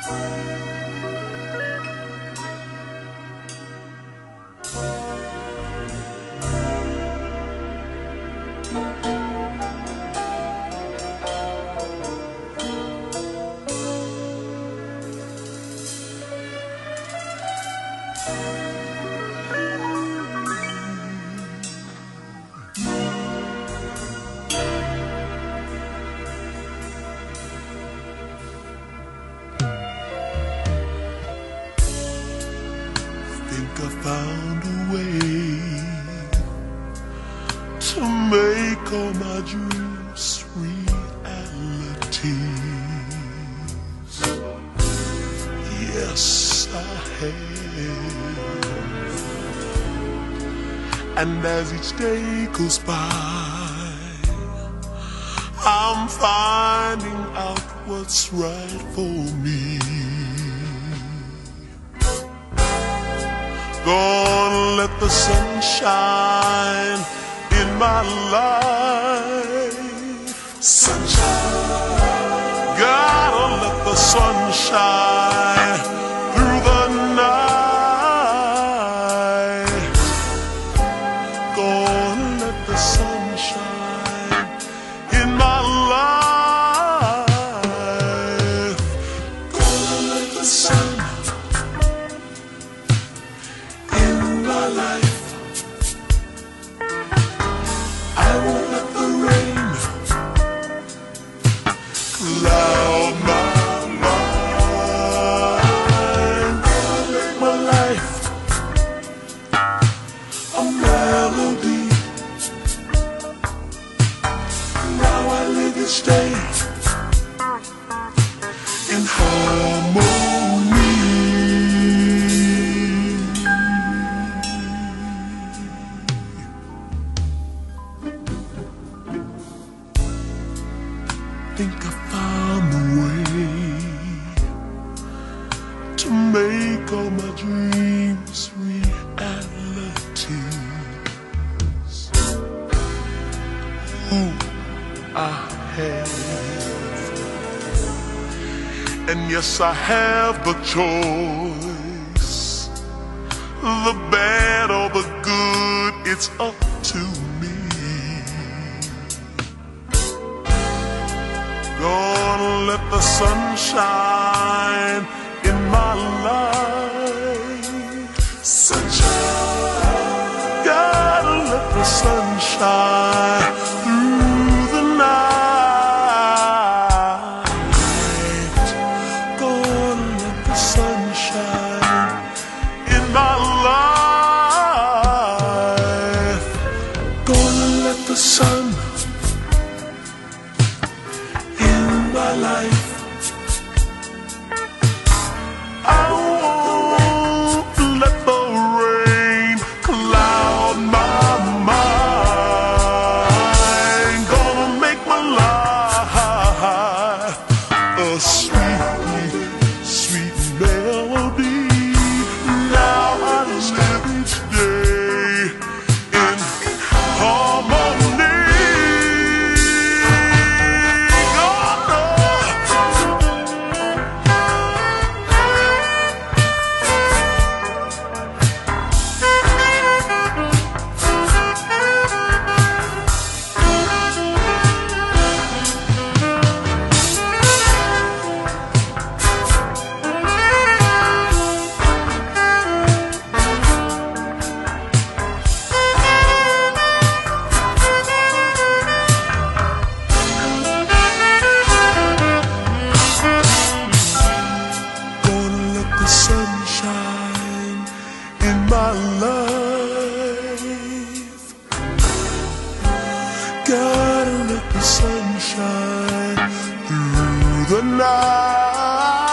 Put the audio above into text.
I found a way to make all my dreams realities. Yes, I have. And as each day goes by, I'm finding out what's right for me. Gonna let the sun shine in my life. Sunshine. Gotta let the sun shine through the night. Gonna let the sun shine in my life. Gonna let the sun life. I won't let the rain cloud my mind. I'll make my life a melody. Now I live each day in harmony. Think I found the way to make all my dreams realities. Ooh, I have, and yes, I have the choice. The bad or the good, it's up to me. Gonna let the sun shine in my life. Sunshine. Gotta let the sun shine through the night. Gonna let the sun shine in my life. Gonna let the sun my life. I won't let the rain cloud my mind. Gonna make my life a sweet, sweet melody. Now I live each day in harmony. Sunshine in my life. Gotta let the sun shine through the night.